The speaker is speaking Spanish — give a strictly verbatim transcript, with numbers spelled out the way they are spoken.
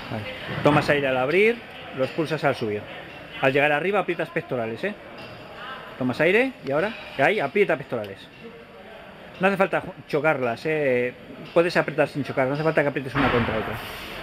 Vale. Tomas aire al abrir, lo expulsas al subir. Al llegar arriba aprietas pectorales, ¿eh? Tomas aire y ahora, ahí, aprieta pectorales. No hace falta chocarlas, ¿eh? Puedes apretar sin chocar, no hace falta que aprietes una contra otra.